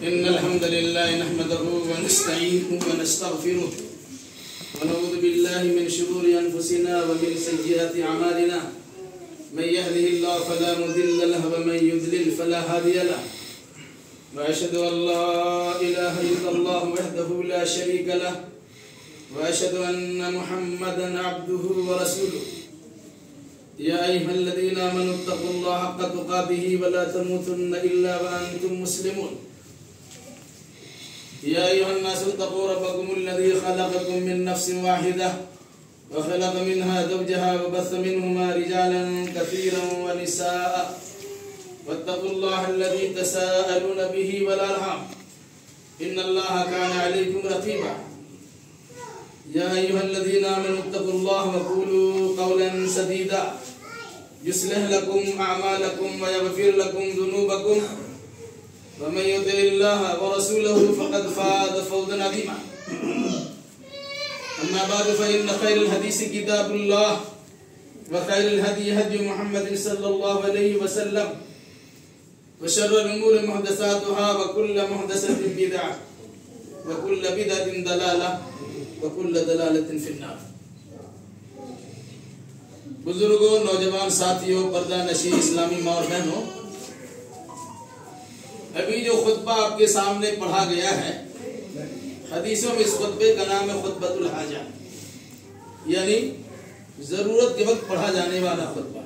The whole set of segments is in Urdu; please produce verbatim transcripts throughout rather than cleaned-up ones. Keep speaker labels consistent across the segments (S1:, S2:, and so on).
S1: إن الحمد لله نحمده ونستعينه ونستغفره ونعوذ بالله من شرور أنفسنا ومن سيئات أعمالنا من يهده الله فلا مضل له ومن يضلل فلا هادي له وأشهد أن لا إله إلا الله وحده لا شريك له وأشهد أن محمدا عبده ورسوله يا أيها الذين آمنوا اتقوا الله حق تقاته ولا تموتن إلا وأنتم مسلمون يا أيها الناس اتقوا ربكم الذي خلقكم من نفس واحدة وخلق منها زوجها وبث منهما رجالا كثيرا ونساء واتقوا الله الذي تساءلون به والأرحام إن الله كان عليكم رقيبا يا أيها الذين آمنوا اتقوا الله وقولوا قولا سديدا يصلح لكم أعمالكم ويغفر لكم ذنوبكم ومن يطع الله ورسوله فقد فاز فوزا عظيما أما بعد فإن خير الحديث كتاب الله وخير الهدي هدي محمد صلى الله عليه وسلم وشر الأمور محدثاتها وكل محدثة بدعة وكل بدعة ضلالة وكل ضلالة في النار. بزرگوں، نوجوان ساتھیوں، پردہ نشین اسلامی ماں اور بہنوں، ابھی جو خطبہ آپ کے سامنے پڑھا گیا ہے، حدیثوں میں اس خطبے کا نام ہے خطبۃ الحاجہ، یعنی ضرورت کے وقت پڑھا جانے والا خطبہ.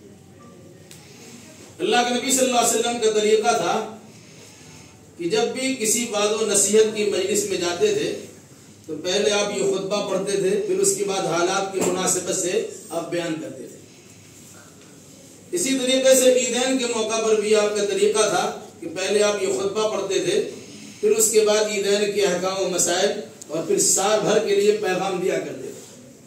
S1: اللہ کے نبی صلی اللہ علیہ وسلم کا طریقہ تھا کہ جب بھی کسی وعظ و نصیحت کی مجلس میں جاتے تھے تو پہلے آپ یہ خطبہ پڑھتے تھے، پھر اس کے بعد حالات کی مناسبت سے آپ بیان کرتے تھے. اسی طریقے سے عیدین کے موقع پر بھی آپ کا طریقہ تھا کہ پہلے آپ یہ خطبہ پڑھتے تھے، پھر اس کے بعد عیدین کے احکام و مسائل اور پھر سال بھر کے لیے پیغام دیا کرتے تھے.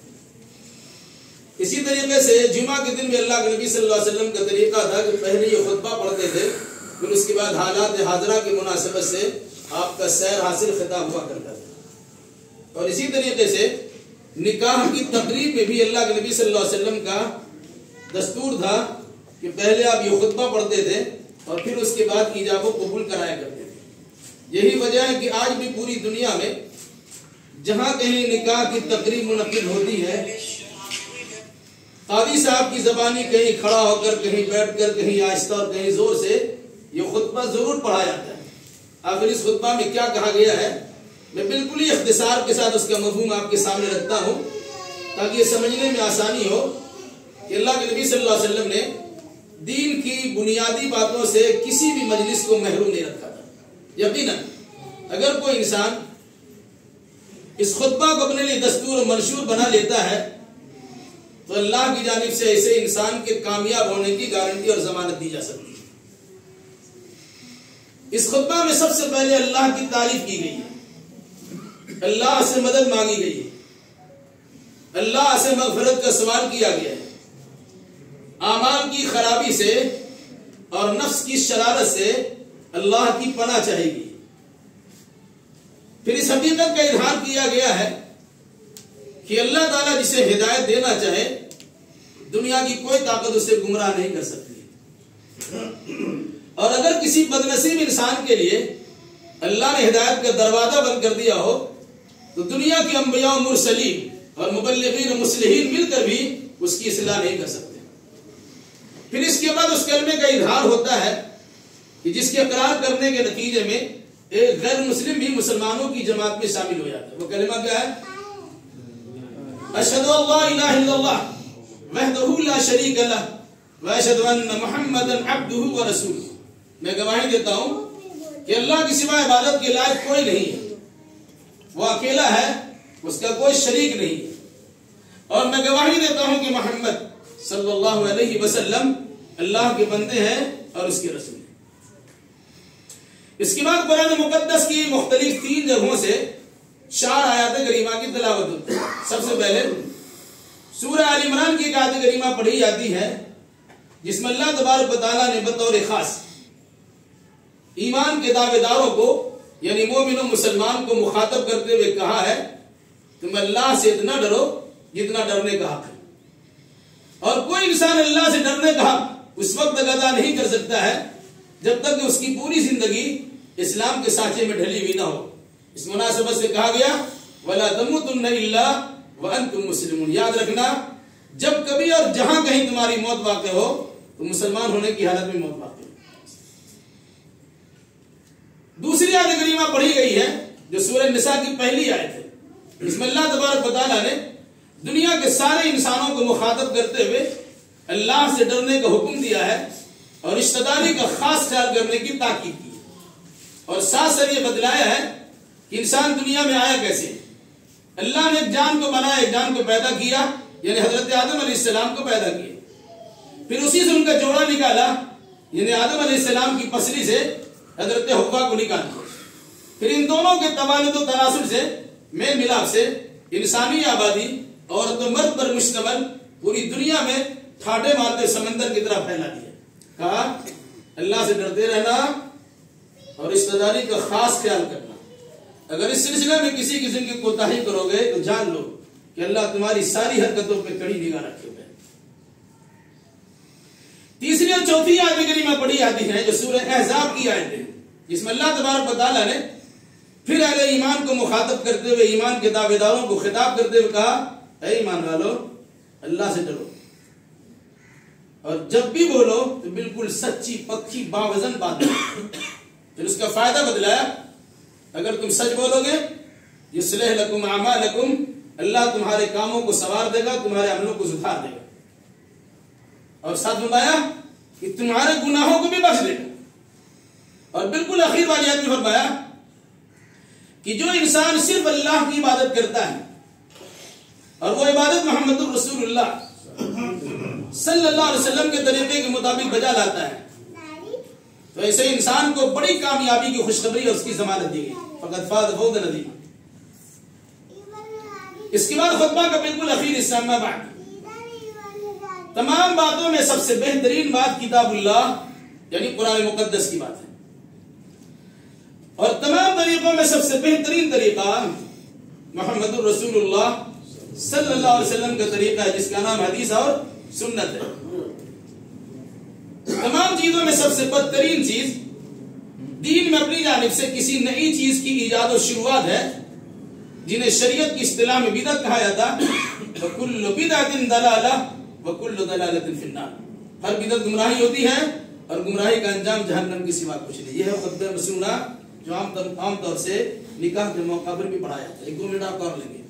S1: اسی طریقے سے جمعہ کے دن میں اللہ کے نبی صلی اللہ علیہ وسلم کا طریقہ تھا کہ پہلے یہ خطبہ پڑھتے تھے، پھر اس کے بعد حالات حاضرہ کی مناسبت سے آپ کا سیر حاصل خطاب ہوا کرتا تھا. اور اسی طریقے سے نکاح کی تقریب میں بھی اللہ کے نبی صلی اللہ علیہ وسلم کا دستور تھا کہ پہلے آپ یہ خطبہ پڑھتے تھے اور پھر اس کے بعد ایجاب و قبول کرایا کرتے تھے. یہی وجہ ہے کہ آج بھی پوری دنیا میں جہاں کہیں نکاح کی تقریب منعقد ہوتی ہے، قاضی صاحب کی زبانی کہیں کھڑا ہو کر، کہیں بیٹھ کر، کہیں آہستہ اور کہیں زور سے یہ خطبہ ضرور پڑھا جاتا ہے. آخر اس خطبہ میں کیا کہا گیا ہے، میں بالکل ہی اختصار کے ساتھ اس کا مفہوم آپ کے سامنے رکھتا ہوں تاکہ یہ سمجھنے میں آسانی ہو کہ اللہ کے نبی صلی اللہ علیہ وسلم نے دین کی بنیادی باتوں سے کسی بھی مجلس کو محروم نہیں رکھا تھا. یقیناً اگر کوئی انسان اس خطبہ کو اپنے لیے دستور و منشور بنا لیتا ہے تو اللہ کی جانب سے ایسے انسان کے کامیاب ہونے کی گارنٹی اور ضمانت دی جا سکتی ہے. اس خطبہ میں سب سے پہلے اللہ کی تعریف کی گئی ہے، اللہ سے مدد مانگی گئی ہے، اللہ سے مغفرت کا سوال کیا گیا ہے، اعمال کی خرابی سے اور نفس کی شرارت سے اللہ کی پناہ چاہے گی. پھر اس حقیقت کا اظہار کیا گیا ہے کہ اللہ تعالیٰ جسے ہدایت دینا چاہے دنیا کی کوئی طاقت اسے گمراہ نہیں کر سکتی. اور اگر کسی بدنصیب انسان کے لیے اللہ نے ہدایت کا دروازہ بند کر دیا ہو تو دنیا کے انبیاء و مرسلین اور مبلغین و مصلحین مل کر بھی اس کی اصلاح نہیں کر سکتے. پھر اس کے بعد اس کلمے کا اظہار ہوتا ہے کہ جس کے اقرار کرنے کے نتیجے میں ایک غیر مسلم بھی مسلمانوں کی جماعت میں شامل ہو جاتا ہے. وہ کلمہ کیا ہے؟ اشہد ان لا الہ الا اللہ وحدہ لا شریک لہ واشہد ان محمدا عبدہ ورسولہ. میں گواہی دیتا ہوں کہ اللہ کے سوا عبادت کے لائق کوئی نہیں ہے، وہ اکیلا ہے، اس کا کوئی شریک نہیں ہے، اور میں گواہی دیتا ہوں کہ محمد صلی اللہ علیہ وسلم اللہ کے بندے ہیں اور اس کے رسول ہیں. اس کے بعد قرآن مقدس کی مختلف تین جگہوں سے چار آیات کریمہ کی تلاوت ہوتی ہے. سب سے پہلے سورہ آل عمران کی ایک آیت کریمہ پڑھی جاتی ہے جس میں اللہ تبارک و تعالیٰ نے بطور خاص ایمان کے دعوے داروں کو یعنی مومن و مسلمان کو مخاطب کرتے ہوئے کہا ہے تم اللہ سے اتنا ڈرو جتنا ڈرنے کا حق ہے. اور کوئی انسان اللہ سے ڈرنے کا حق اس وقت تک ادا نہیں کر سکتا ہے جب تک کہ اس کی پوری زندگی اسلام کے سانچے میں ڈھلی ہوئی نہ ہو. اس مناسبت سے کہا گیا وَلَا تَمُوتُنَّ إِلَّا وَأَنْتُمْ مُسْلِمُونَ. یاد رکھنا جب کبھی اور جہاں کہیں تمہاری موت واقع ہو تو مسلمان ہونے کی حالت میں موت واقع ہو. دوسری آیت کریمہ پڑھی گئی ہے جو سورہ نساء کی پہلی آیت ہے. اس میں اللہ تبارک و تعالیٰ نے دنیا کے سارے انسانوں کو مخاطب کرتے ہوئے اللہ سے ڈرنے کا حکم دیا ہے اور رشتہ داری کا خاص خیال کرنے کی تاکید کی ہے. اور ساتھ ساتھ یہ بتلایا ہے کہ انسان دنیا میں آیا کیسے. اللہ نے ایک جان کو بنایا, ایک جان کو پیدا کیا, یعنی حضرت آدم علیہ السلام کو پیدا کیا. پھر اسی سے ان کا جوڑا نکالا, یعنی آدم علیہ السلام کی پسلی سے حضرت حوا کو نکال دیا. پھر ان دونوں کے توالد و تناسل سے, میل ملاپ سے انسانی آبادی عورت و مرد پر مشتمل پوری دنیا میں ٹھاٹے مارتے سمندر کی طرح پھیلا دیا. کہا اللہ سے ڈرتے رہنا اور رشتہ داری کا خاص خیال کرنا. اگر اس سلسلے میں کسی قسم کی کوتاہی کرو گے تو جان لو کہ اللہ تمہاری ساری حرکتوں پہ کڑی نگاہ رکھے ہوئے. تیسری اور چوتھی آیت کریمہ پڑھی جاتی ہے جو سورہ احزاب کی آیت ہے, جس میں اللہ تبارک و تعالیٰ نے پھر اہل ایمان کو مخاطب کرتے ہوئے, ایمان کے دعوے داروں کو خطاب کرتے ہوئے کہا اے ایمان والو اللہ سے ڈرو اور جب بھی بولو تو بالکل سچی پکی باوزن بات کرو. پھر اس کا فائدہ بتلایا اگر تم سچ بولو گے یصلح لکم اعمالکم, اللہ تمہارے کاموں کو سنوار دے گا, تمہارے عملوں کو سدھار دے گا. اور ساتھ فرمایا کہ تمہارے گناہوں کو بھی بخش دے گا. اور بالکل آخر والی آیت میں فرمایا کہ جو انسان صرف اللہ کی عبادت کرتا ہے اور وہ عبادت محمد الرسول اللہ صلی اللہ علیہ وسلم کے طریقے کے مطابق بجا لاتا ہے تو ایسے انسان کو بڑی کامیابی کی خوشخبری اور اس کی ضمانت دی گئی. فقط فاز فوزا عظیما. اس کے بعد خطبہ کا بالکل اخیر حصہ میں بعد تمام باتوں میں سب سے بہترین بات کتاب اللہ یعنی قرآن مقدس کی بات ہے, اور تمام طریقوں میں سب سے بہترین طریقہ محمد الرسول اللہ صلی اللہ علیہ وسلم کا طریقہ ہے, جس کا نام حدیث اور سنت ہے. تمام چیزوں میں سب سے بدترین چیز دین میں اپنی جانب سے کسی نئی چیز کی ایجاد و شروعات ہے, جنہیں شریعت کی اصطلاح میں بدعت کہا جاتا. وَكُلُّ بِدْعَةٍ ضَلَالَةٍ وَكُلُّ ضَلَالَةٍ فِي النَّارِ. ہر بدعت گمراہی ہوتی ہے اور گمراہی کا انجام جہنم کے سوا کچھ نہیں. یہ ہے خطبہ مسنونہ جو عام طور عام طور سے نکاح کے موقع پر بھی پڑھایا جاتا ہے. ایک دو منٹ آپ کر لیں گے.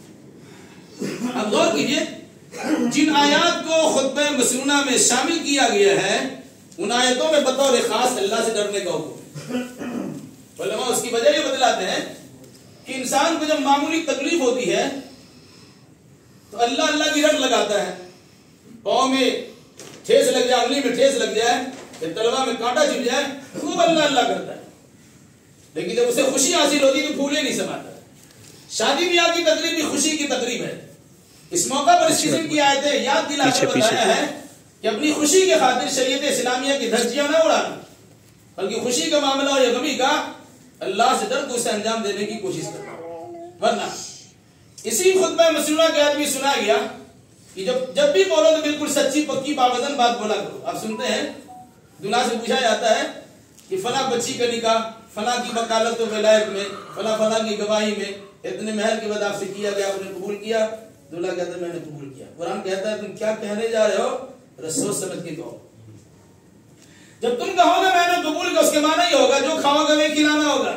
S1: اب غور کیجیے جن آیات کو خطبہ مسنونہ میں شامل کیا گیا ہے ان آیتوں میں بطور خاص اللہ سے ڈرنے کا حکم. علماء اس کی وجہ یہ بتلاتے ہیں کہ انسان کو جب معمولی تکلیف ہوتی ہے تو اللہ اللہ کی رٹ لگاتا ہے. پاؤں میں ٹھیس لگ جائے, انگلی میں ٹھیس لگ جائے, یا تلوا میں کانٹا چپ جائے, خوب اللہ اللہ کرتا ہے. لیکن جب اسے خوشی حاصل ہوتی ہے تو پھولے نہیں سماتا. شادی بیاہ کی تقریب بھی خوشی کی تقریب ہے. اس موقع پر اس قسم کی آیتیں یاد دلا کر بتایا ہے کہ اپنی خوشی کے خاطر شریعت اسلامیہ کی دھجیاں نہ اڑانا, بلکہ خوشی کا معاملہ اور غمی کا اللہ سے ڈر کو اسے انجام دینے کی کوشش کرنا. ورنہ اسی خطبہ مسنونہ کے آدمی سنا گیا کہ جب جب بھی بولو تو بالکل سچی پکی باوزن بات بولا کرو. آپ سنتے ہیں دنیا سے پوچھا جاتا ہے کہ فلاں بچی کا نکاح فلاں کی وکالت و ولایت میں فلاں فلاں کی گواہی میں اتنے مہر کے بعد آپ سے کیا گیا, آپ نے قبول کیا. دلہا کہتا ہے میں نے قبول کیا. قرآن کہتا ہے تم کیا کہنے جا رہے ہو سوچ سمجھ کے کہو. جب تم کہو گے میں نے قبول کیا اس کے معنی یہ ہوگا جو کھاؤ گے وہی کھلانا ہوگا,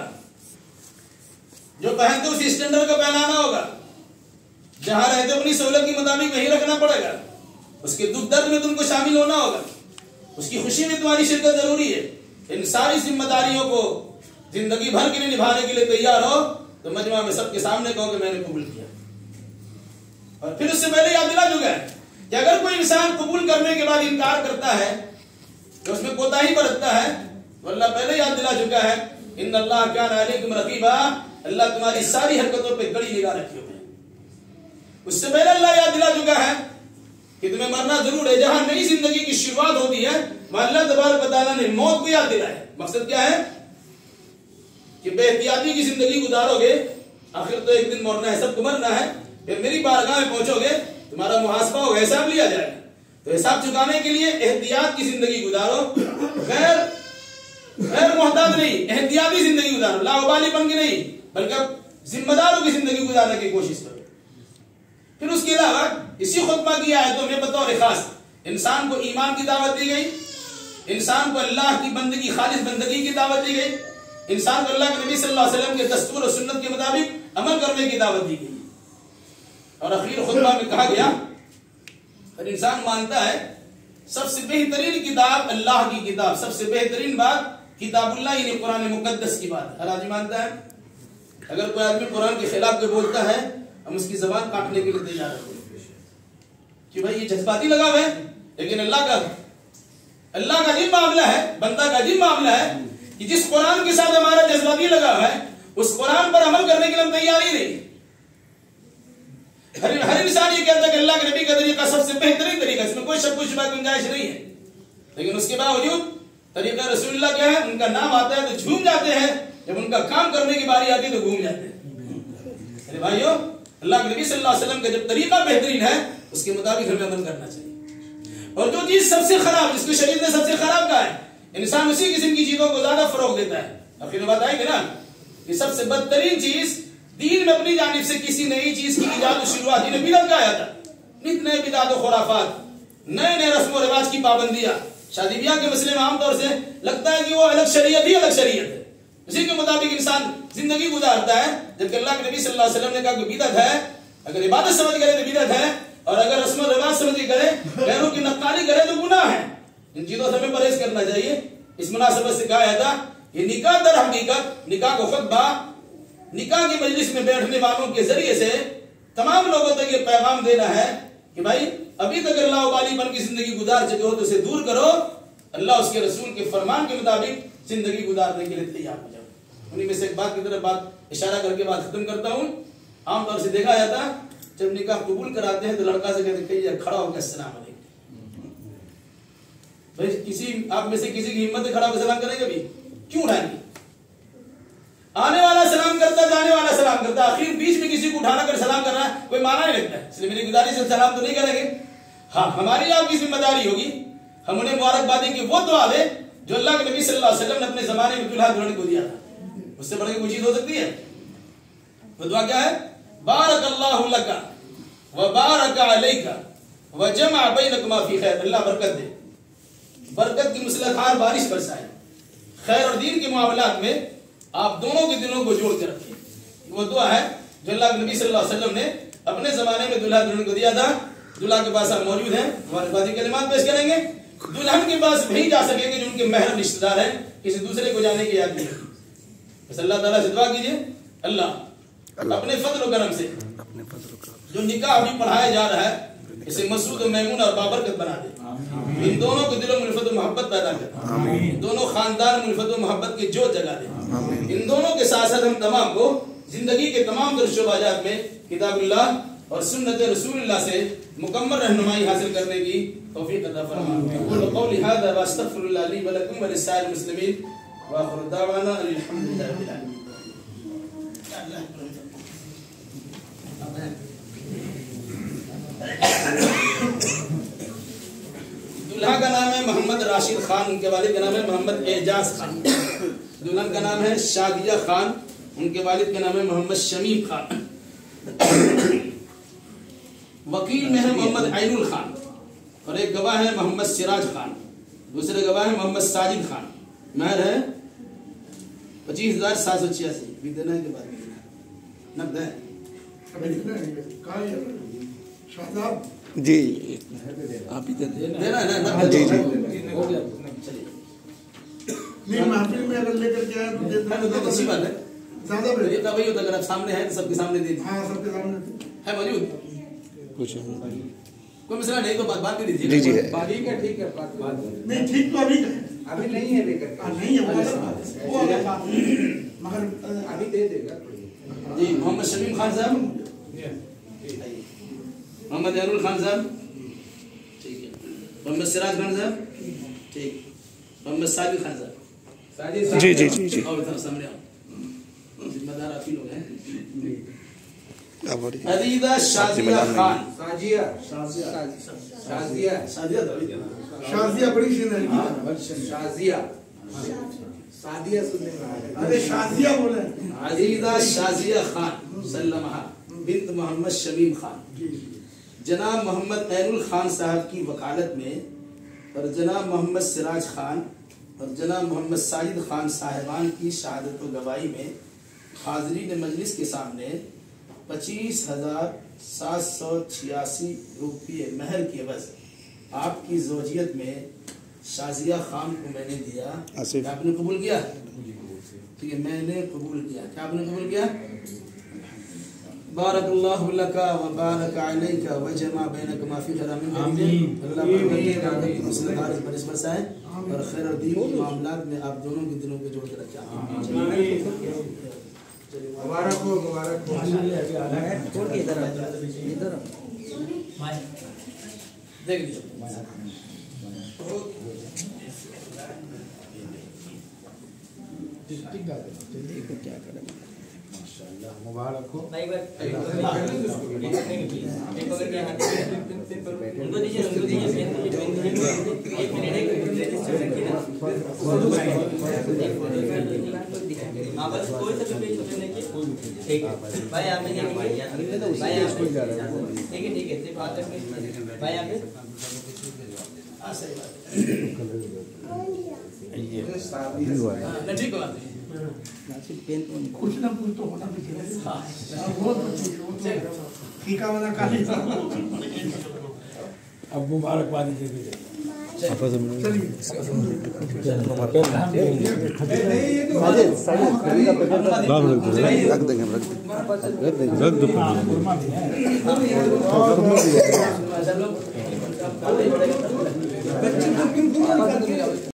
S1: جو پہنتے اسی اسٹینڈرڈ کا پہنانا ہوگا, جہاں رہتے اپنی سہولت کے مطابق وہی رکھنا پڑے گا, اس کے دکھ درد میں تم کو شامل ہونا ہوگا, اس کی خوشی میں تمہاری شرکت ضروری ہے. ان ساری ذمہ داریوں کو زندگی بھر کے لیے نبھانے کے لیے تیار ہو تو مجمع میں سب کے سامنے کہو کہ میں نے قبول کیا. اور پھر اس سے پہلے یاد دلا چکا ہے کہ اگر کوئی انسان قبول کرنے کے بعد انکار کرتا ہے کہ اس میں کوتاہی برتتا ہے تو اللہ پہلے یاد دلا چکا ہے ان اللہ کان علیکم رقیبا, اللہ تمہاری ساری حرکتوں پہ کڑی نگاہ رکھے ہوئے ہیں. اس سے پہلے اللہ یاد دلا چکا ہے کہ تمہیں مرنا ضرور ہے. جہاں نئی زندگی کی شروعات ہوتی ہے وہاں اللہ تبارک و تعالیٰ نے موت کو یاد دلایا ہے. مقصد کیا ہے کہ بے احتیاطی کی زندگی گزارو گے, آخر تو ایک دن مرنا ہے, سب کو مرنا ہے. پھر میری بارگاہ میں پہنچو گے تمہارا محاسبہ ہوگا, حساب لیا جائے گا. تو حساب چکانے کے لیے احتیاط کی زندگی گزارو, غیر غیر محتاط نہیں، احتیاطی زندگی گزارو، لاوبالی بن کے نہیں بلکہ ذمہ داروں کی زندگی گزارنے کی کوشش کرو۔ پھر اس کے علاوہ اسی خطبہ کی آیتوں میں بطور خاص انسان کو ایمان کی دعوت دی گئی، انسان کو اللہ کی بندگی خالص بندگی کی دعوت دی گئی، انسان کو اللہ کے نبی صلی اللہ علیہ وسلم کے دستور و سنت کے مطابق عمل کرنے کی دعوت دی گئی، اور اخیر خطبہ میں کہا گیا اور انسان مانتا ہے سب سے بہترین کتاب اللہ کی کتاب، سب سے بہترین بات کتاب اللہ یعنی قرآن مقدس کی بات ہر آدمی مانتا ہے۔ اگر کوئی آدمی قرآن کے خلاف کے بولتا ہے ہم اس کی زبان کاٹنے کے لیے تیار ہیں کہ بھائی یہ جذباتی لگا ہوا ہے، لیکن اللہ کا اللہ کا عجیب معاملہ ہے، بندہ کا عجیب معاملہ ہے کہ جس قرآن کے ساتھ ہمارا جذباتی لگا ہوا ہے اس قرآن پر عمل کرنے کے لیے ہم تیار ہی نہیں۔ ہر ہر انسان یہ کہتا ہے کہ اللہ کے نبی کا طریقہ سب سے بہترین طریقہ، اس میں کوئی شک و شبہ گنجائش نہیں ہے، لیکن اس کے باوجود طریقہ رسول اللہ کیا ہے؟ ان کا نام آتا ہے تو جھوم جاتے ہیں، جب ان کا کام کرنے کی باری آتی ہے تو گھوم جاتے ہیں۔ ارے بھائیو، اللہ کے نبی صلی اللہ علیہ وسلم کا جب طریقہ بہترین ہے اس کے مطابق ہمیں عمل کرنا چاہیے، اور جو چیز سب سے خراب، جس کو شریعت نے سب سے خراب کہا ہے، انسان اسی قسم کی چیزوں کو زیادہ فروغ دیتا ہے۔ آخر بات آئے گی نا کہ سب سے بدترین چیز دین میں اپنی جانب سے کسی نئی چیز کی ایجاد و شروعات، جنہیں بدعت کہا جاتا، نت نئے بدعت و خرافات، نئے نئے رسم و رواج کی پابندیاں۔ شادی بیاہ کے مسئلے میں عام طور سے لگتا ہے کہ وہ الگ شریعت ہی الگ شریعت ہے، اسی کے مطابق انسان زندگی گزارتا ہے، جبکہ اللہ کے نبی صلی اللہ علیہ وسلم نے کہا کہ بدعت ہے، اگر عبادت سمجھ کرے تو بدعت ہے، اور اگر رسم و رواج سمجھ کے کرے، غیروں کی نقالی کرے تو گناہ ہے۔ ان چیزوں سے ہمیں پرہیز کرنا چاہیے۔ اس مناسبت سے کہا جاتا یہ نکاح در حقیقت، نکاح کو خطبہ، نکاح کی مجلس میں بیٹھنے والوں کے ذریعے سے تمام لوگوں تک یہ پیغام دینا ہے کہ بھائی ابھی تک اللہ والی بن کی زندگی گزار چکے ہو تو اسے دور کرو، اللہ اس کے رسول کے فرمان کے مطابق زندگی گزارنے کے لیے تیار ہو جاؤ۔ انہیں میں سے ایک بات کی طرف بات اشارہ کر کے بات ختم کرتا ہوں۔ عام طور سے دیکھا جاتا جب نکاح قبول کراتے ہیں تو لڑکا سے کہتے ہیں کھڑا ہو کے السلام علیکم۔ بھائی کسی آپ میں سے کسی کی ہمت ہے کھڑا ہو کے سلام کرے گا بھی؟ کیوں اٹھائیں گے؟ آنے والا سلام کرتا، جانے والا سلام کرتا، آخر بیچ میں کسی کو اٹھانا کر سلام کرنا ہے کوئی معنی نہیں لگتا ہے، اس لیے میری گزارش سے سلام تو نہیں کریں گے۔ ہاں ہماری آپ کی ذمہ داری ہوگی ہم انہیں مبارکبادی کی وہ دعا دیں جو اللہ کے نبی صلی اللہ علیہ وسلم نے اپنے زمانے میں دلہا دلہن کو دیا تھا، اس سے بڑھ کے کوئی چیز ہو سکتی ہے؟ وہ دعا کیا ہے؟ بارک اللہ لک وبارک علیک وجمع بینکما فی خیر۔ اللہ برکت دے، برکت کی مسلسل بارش برسائے، خیر اور دین کے معاملات میں آپ دونوں کے دلوں کو جوڑ کے رکھیں۔ وہ دعا ہے جو اللہ کے نبی صلی اللہ علیہ وسلم نے اپنے زمانے میں دلہا دلہن کو دیا تھا۔ دلہا کے پاس آپ موجود ہیں، ہمارے بعد کلمات پیش کریں گے۔ دلہن کے پاس وہی جا سکیں گے جو ان کے محرم رشتہ دار ہیں، کسی دوسرے کو جانے کی یاد نہیں ہوتی۔ بس اللہ تعالیٰ سے دعا کیجیے اللہ اپنے فضل و کرم سے جو نکاح ابھی پڑھایا جا رہا ہے اسے مسعود و میمون اور بابرکت بنا دے، ان دونوں کو دل و الفت و محبت پیدا کر، دونوں خاندان میں الفت و محبت کے جوت جگا دے۔ ان دونوں کے ساتھ ساتھ ہم تمام کو زندگی کے تمام در شعبات میں کتاب اللہ اور سنت رسول اللہ سے مکمل رہنمائی حاصل کرنے کی توفیق عطا فرمائے۔ اقول قولی ھذا واستغفر اللہ لی ولکم ولسائر المسلمین واخر دعوانا الحمد للہ رب العالمین۔ دلہا کا نام ہے محمد راشد خان، ان کے والد کا نام ہے محمد اعجاز خان، دلہن کا نام ہے شادیہ خان، ان کے والد کا نام ہے محمد شمیم خان، وکیل میں ہے محمد عین الخان، اور ایک گواہ ہے محمد سراج خان، دوسرے گواہ ہے محمد ساجد خان۔ مہر ہے پچیس ہزار سات سو چھیاسی، بھی دینا ہے کے بعد نقد ہے
S2: جی آپ ہی
S1: دینا ہے نا؟
S2: جی جی
S3: نہیں محفل میں اگر لے کر کے آئے تو
S1: اچھی بات ہے،
S3: زیادہ
S1: وہی ہوتا اگر آپ سامنے ہیں تو سب کے سامنے دے دیں۔
S3: ہاں سب کے سامنے
S1: ہے موجود
S2: کچھ
S1: کوئی مسئلہ نہیں تو بات بات بھی دیجیے۔
S2: جی جی
S4: ٹھیک ہے ٹھیک ہے
S3: نہیں ٹھیک تو ابھی
S4: ابھی نہیں ہے لے کر کے
S3: نہیں ہے وہ الگ بات ہے، مگر
S4: ابھی دے دے گا۔
S1: جی محمد شمیم خان صاحب، محمد عین الخان صاحب، ٹھیک ہے، محمد سراج خان صاحب، ٹھیک، محمد ساجد خان صاحب،
S2: جی جی جی جی
S1: اور ادھر سامنے آؤ، ذمہ دار آپ ہی لوگ ہیں۔ عدیدہ شازیہ خان،
S4: شازیہ شازیہ
S1: شازیہ تو
S3: شازیہ بڑی سی نہیں
S4: شازیہ शादियाँ सुनने में आ रही
S3: अरे शादिया बोले
S1: अजीजा शाजिया खान सल्लमहा बिन्त मोहम्मद शमीम खान जनाब मोहम्मद ऐनुल खान साहब की वकालत में और जनाब मोहम्मद सिराज खान और जनाब मोहम्मद साजिद खान साहिबान की शहादत व गवाही में हाजरीन मजलिस के सामने पच्चीस हजार सात सौ छियासी रुपये महर के एवज आपकी ज़ौजियत में शाजिया खान को मैंने दिया।
S2: आसिफ।
S1: क्या आपने कबूल किया? ठीक है, मैंने कबूल किया। क्या आपने कबूल किया? बारकल्लाहु लका व बारक अलैका व जमा बैनकुमा फी खैर मिन आमीन। अल्लाह बरकत मसलहार बरस बरसाए और खैर और दीन के मामलात में आप दोनों के दिलों को जोड़ के रखे। आमीन।
S4: मुबारक हो मुबारक हो
S1: देख लीजिए
S2: क्या करें
S4: मुबारक हो
S5: उनको दीजिए उनको दीजिए एक मिनट हाँ बस कोई सा भी छोटे नहीं ठीक है भाई यहाँ पे भाई यहाँ पे ठीक है ठीक है सिर्फ बात करके भाई यहाँ पे
S1: हाँ सही बात
S2: ये
S1: ठीक बात है।
S3: कुछ ना कुछ तो होना भी चाहिए। बहुत फीका वाला काली
S6: अब मुबारकबादी दे दीजिए।
S2: रख देंगे रख देंगे रख दो।